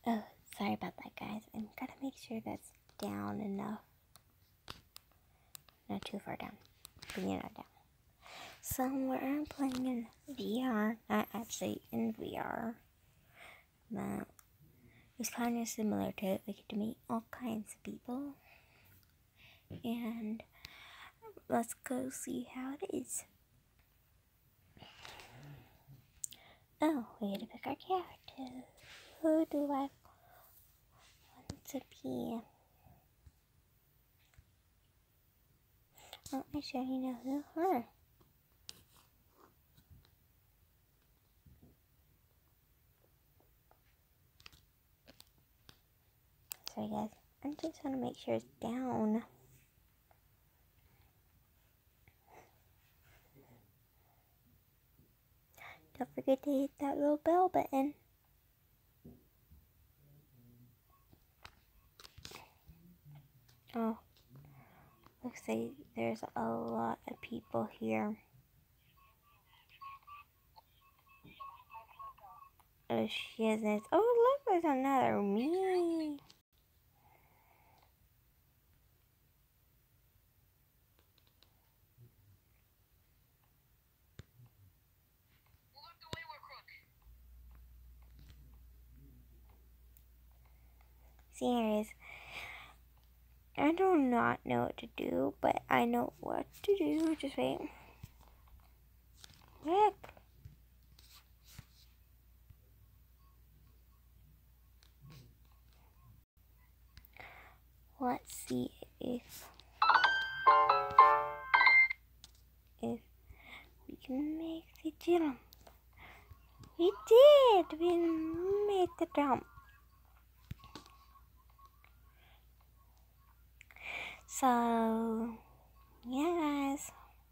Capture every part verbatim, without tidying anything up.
Oh, sorry about that, guys. I'm gotta make sure that's down enough. Not too far down. Bring it down. So we're playing in V R, not actually in V R. But it's kind of similar to it. We get to meet all kinds of people. And let's go see how it is. Oh, we get to pick our character. Who do I want to be? Oh, I sure you know who her. Sorry guys, I just want to make sure it's down. Don't forget to hit that little bell button. Oh, looks like there's a lot of people here. Oh, she isn't. Oh, look, there's another me. Serious. I do not know what to do, but I know what to do. Just wait. Look. Let's see if if we can make the jump. We did. We made the jump. So yeah, guys.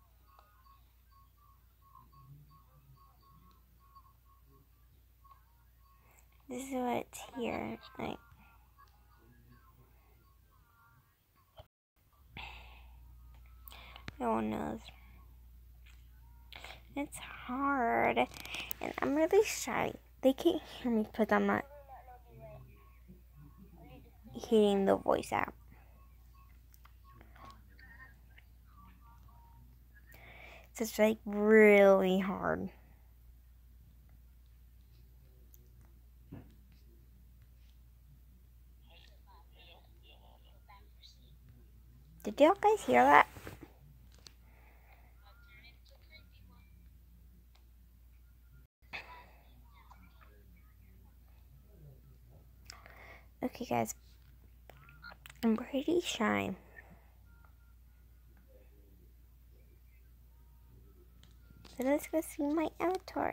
This is what's here. Like, no one knows. It's hard, and I'm really shy. They can't hear me because I'm not hitting the voice app. So it's like really hard. Did you guys hear that? Okay, guys. I'm pretty shy. So let's go see my avatar.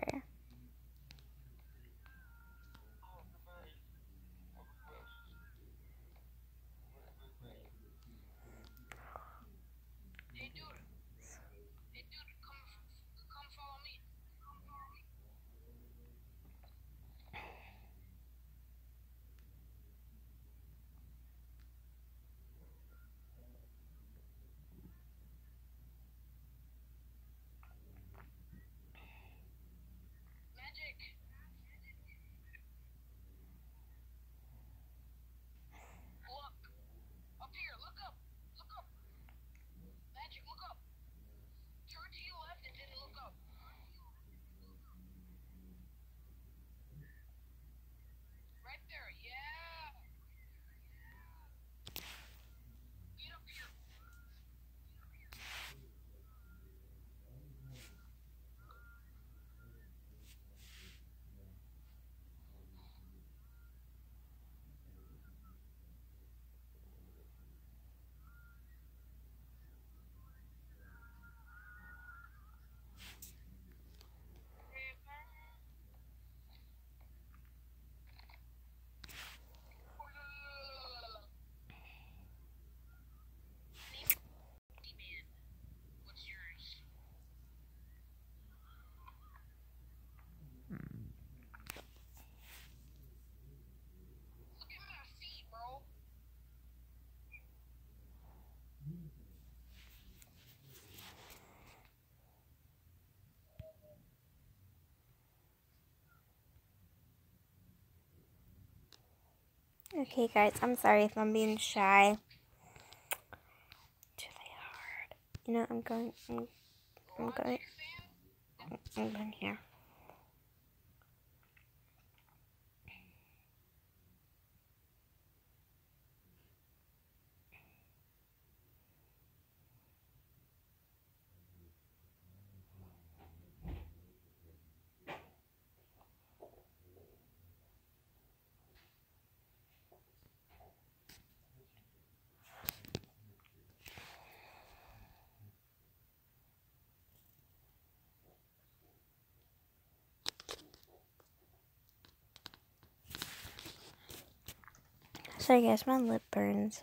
Okay, guys, I'm sorry if I'm being shy. It's really hard. You know, I'm going. I'm, I'm going. I'm going here. Sorry, guys, my lip burns.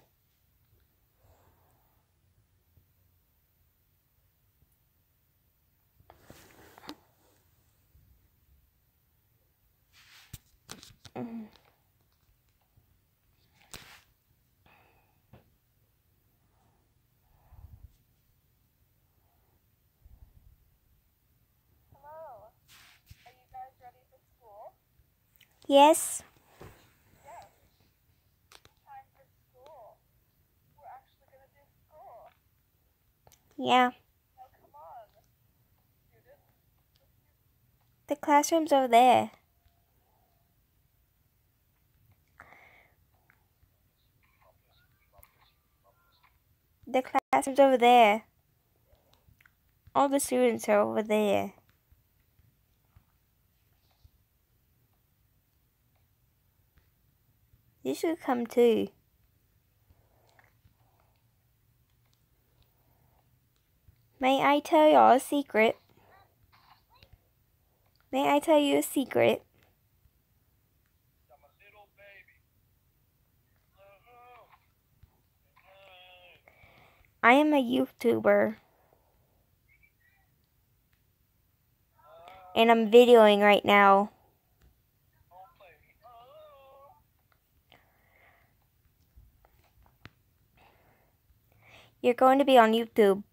Mm. Hello. Are you guys ready for school? Yes. Yes. Time for school. We're actually going to do school. Yeah. Now come on. Students. The classroom's over there. The classroom's over there. All the students are over there. You should come too. May I tell y'all a secret? May I tell you a secret? I'm a little baby. Uh-oh. I am a YouTuber. And I'm videoing right now. You're going to be on YouTube.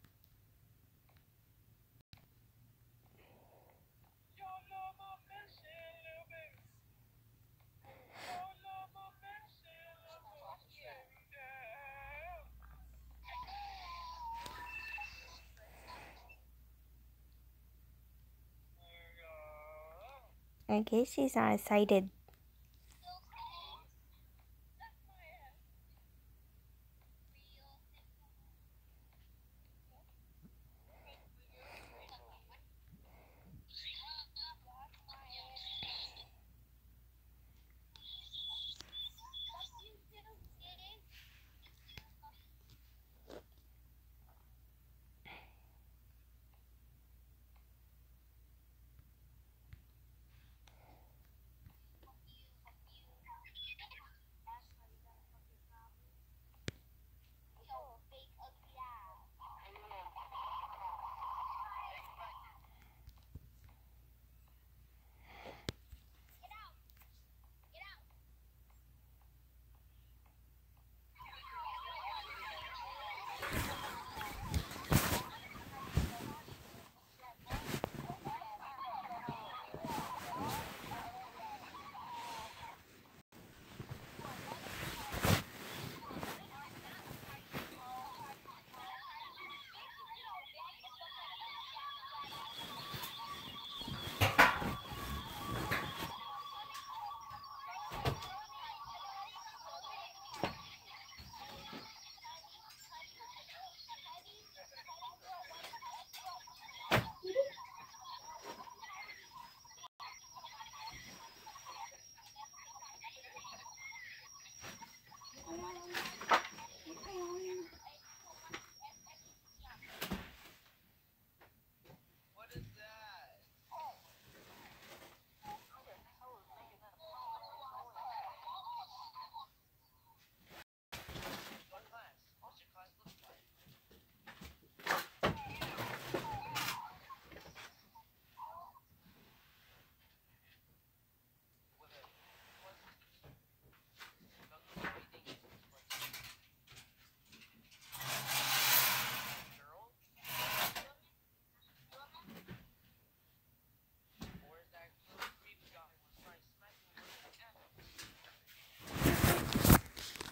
I guess she's not excited.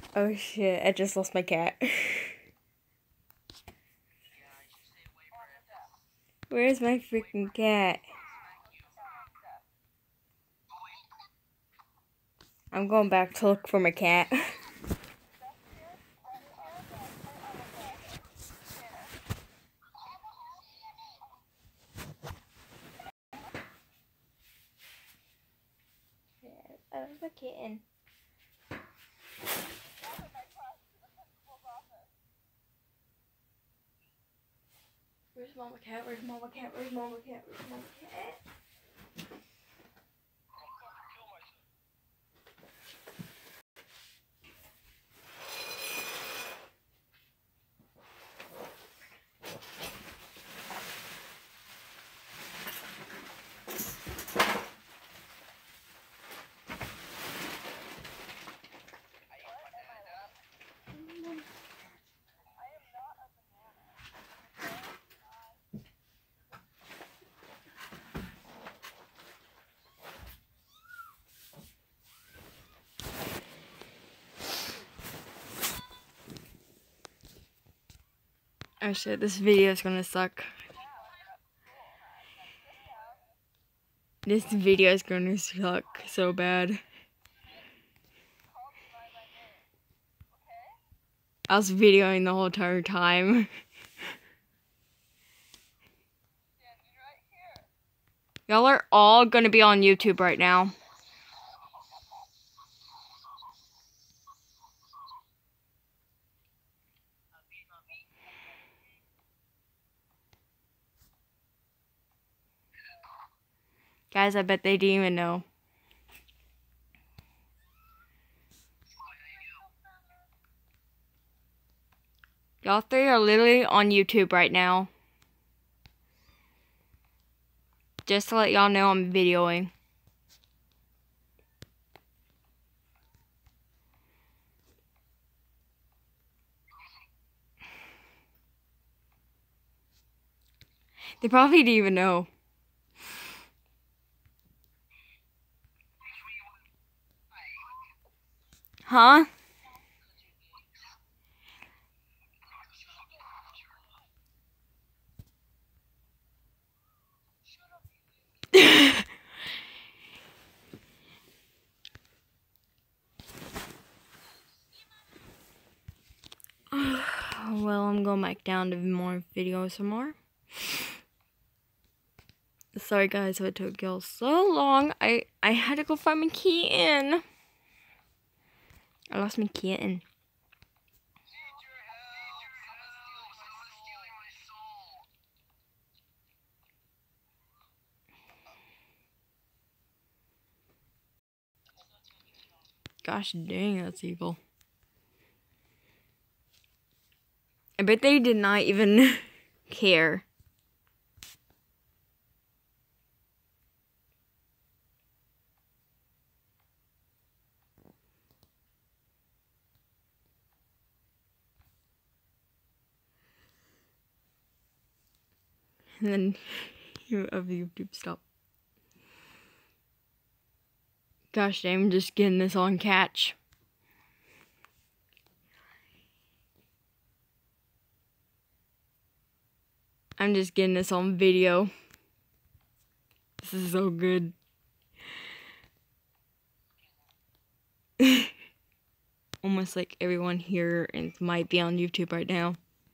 Oh shit, I just lost my cat. Where's my freaking cat? I'm going back to look for my cat. I love the kitten. Where's Mama Cat? Where's Mama Cat? Where's Mama Cat? Where's Mama Cat? Oh shit, this video is gonna suck. This video is gonna suck so bad. I was videoing the whole entire time. Y'all are all gonna be on YouTube right now. Guys, I bet they didn't even know. Y'all three are literally on YouTube right now. Just to let y'all know I'm videoing. They probably didn't even know. Huh? Well, I'm going back down to more videos some more. Sorry guys if it took y'all so long. I, I had to go find my kitten. I lost my kitten. Gosh dang, that's evil. I bet they did not even care. And then of YouTube stop. Gosh dang, I'm just getting this on catch. I'm just getting this on video. This is so good. Almost like everyone here and might be on YouTube right now.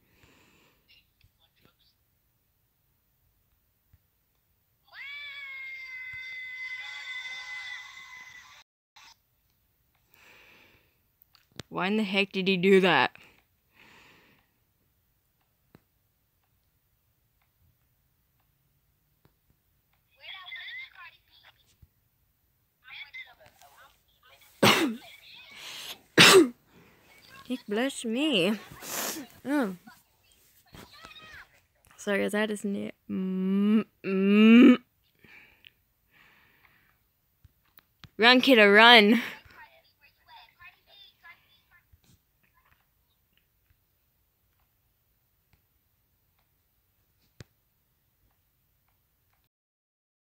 Why in the heck did he do that? Heck bless me. Oh. Sorry guys, that isn't it. Mm, mm. Run, kiddo, run.